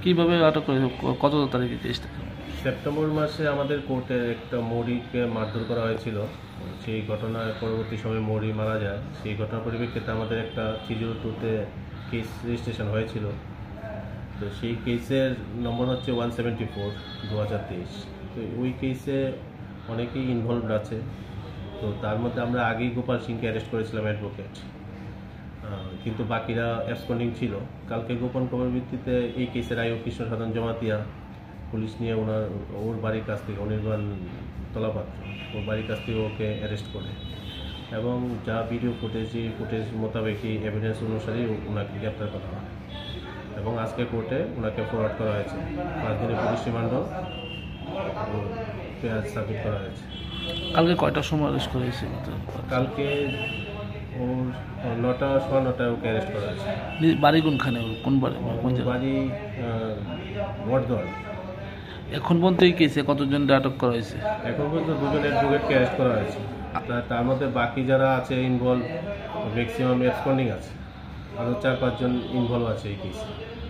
কিভাবে আটক করে, কত তারিখে কেসটা? সেপ্টেম্বর মাসে আমাদের কোর্টে একটা মৌরিকে মারধর করা হয়েছিল। সেই ঘটনার পরবর্তী সময়ে মৌরি মারা যায়। সেই ঘটনার পরিপ্রেক্ষিতে আমাদের একটা 302-তে কেস রেজিস্ট্রেশন হয়েছিল। তো সেই কেসের নম্বর হচ্ছে 174/2023। তো ওই কেসে অনেকেই ইনভলভড আছে। তো তার মধ্যে আমরা আগেই গোপাল সিংকে অ্যারেস্ট করেছিলাম, অ্যাডভোকেট, কিন্তু বাকিরা অ্যাবসকন্ডিং ছিল। কালকে গোপন খবর ভিত্তিতে এই কেসের আইও কৃষ্ণ সাধন জমাতিয়া পুলিশ নিয়ে ওর বাড়ির কাছ থেকে, অনির্বাণ তলাপাত্র, ওর বাড়ির কাছ থেকে ওকে অ্যারেস্ট করে এবং যা ভিডিও ফুটেজ মোতাবেকই এভিডেন্স অনুসারেই ওনাকে গ্রেপ্তার করা হয় এবং আজকে কোর্টে ওনাকে ফরওয়ার্ড করা হয়েছে। 5 দিনের পুলিশ রিমান্ড সাবমিট করা হয়েছে। কালকে কয়টার সময় অ্যারেস্ট করেছে? কালকে ওর 9:09টায় ওকে অ্যারেস্ট করা হয়েছে। বাড়ি কোনখানে, কোন বাড়ি, কোন জায়গায়? বাড়ি বটদল। এখন পর্যন্ত এই কেসে কতজন আটক করা হয়েছে? এখন পর্যন্ত 2জন অ্যাডভোকেটকে অ্যারেস্ট করা হয়েছে। তার মধ্যে বাকি যারা আছে ইনভলভ ম্যাক্সিমাম অ্যাবসকন্ডিং আছে, আরও 4-5 জন ইনভলভ আছে এই কেসে।